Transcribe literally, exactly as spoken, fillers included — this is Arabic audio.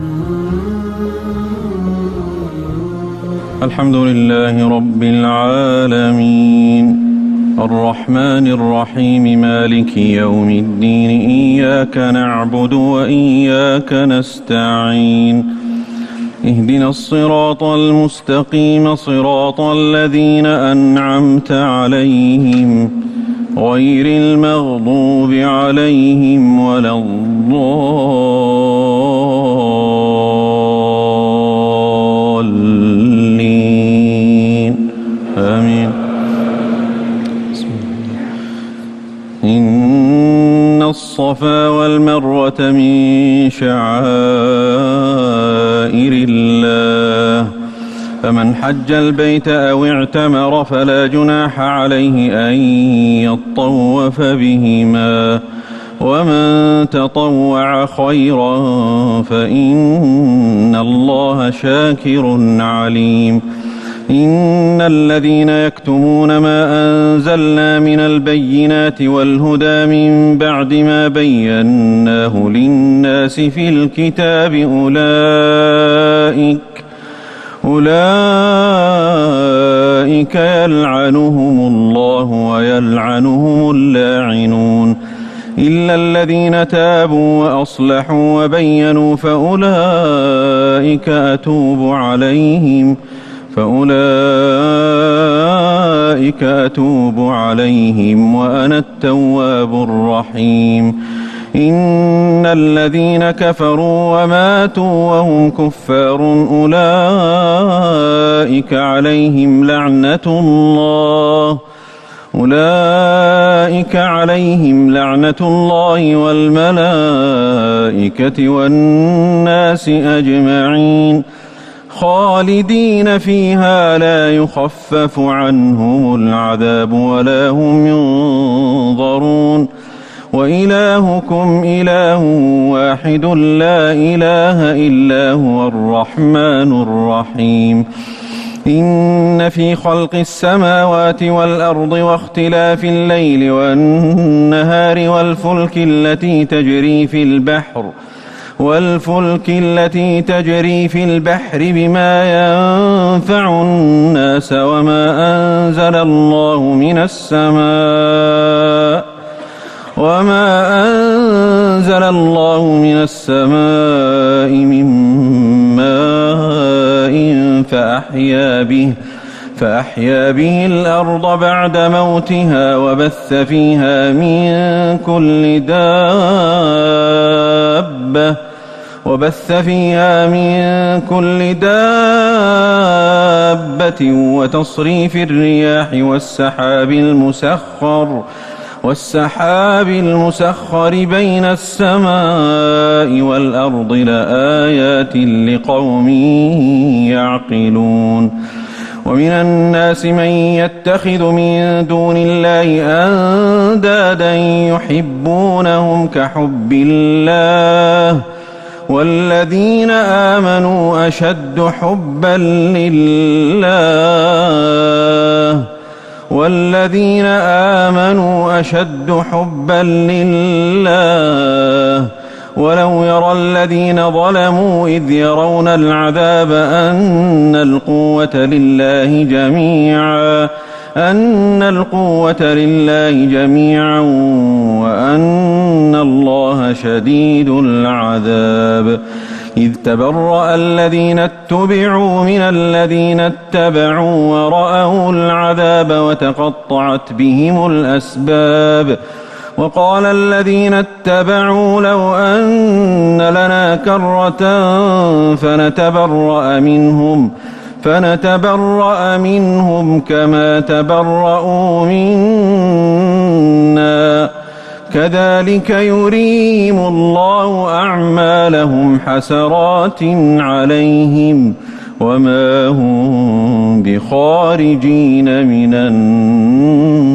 الحمد لله رب العالمين الرحمن الرحيم مالك يوم الدين إياك نعبد وإياك نستعين اهدنا الصراط المستقيم صراط الذين أنعمت عليهم غير المغضوب عليهم ولا الضالين آمين. إن الصفا والمروة من شعائر الله فمن حج البيت أو اعتمر فلا جناح عليه أن يطوف بهما ومن تطوع خيرا فإن الله شاكر عليم. إن الذين يكتمون ما أنزلنا من البينات والهدى من بعد ما بيناه للناس في الكتاب أولئك أولئك يلعنهم الله ويلعنهم اللاعنون إلا الذين تابوا وأصلحوا وبينوا فأولئك أتوب عليهم فأولئك أتوب عليهم وأنا التواب الرحيم. إن الذين كفروا وماتوا وهم كفار أولئك عليهم لعنة الله أولئك عليهم لعنة الله والملائكة والناس أجمعين خالدين فيها لا يخفف عنهم العذاب ولا هم ينظرون وإلهكم إله واحد لا إله إلا هو الرحمن الرحيم. إن في خلق السماوات والأرض واختلاف الليل والنهار والفلك التي تجري في البحر والفلك التي تجري في البحر بما ينفع الناس وما أنزل الله من السماء وما أنزل الله من السماء من ماء فأحيا به فأحيا به الأرض بعد موتها وبث فيها من كل دابة وبث فيها من كل دابة وتصريف الرياح والسحاب المسخر والسحاب المسخر بين السماء والأرض لآيات لقوم يعقلون. ومن الناس من يتخذ من دون الله أندادا يحبونهم كحب الله والذين آمنوا أشد حبا لله والذين آمنوا أشد حبا لله ولو يرى الذين ظلموا إذ يرون العذاب أن القوة لله جميعا أن القوة لله جميعا وأن الله شديد العذاب. إذ تبرأ الذين اتبعوا من الذين اتبعوا ورأوا العذاب وتقطعت بهم الأسباب. وقال الذين اتبعوا لو أن لنا كرة فنتبرأ منهم فنتبرأ منهم كما تبرأوا منا كذلك يريهم الله أعمالهم حسرات عليهم وما هم بخارجين من النار.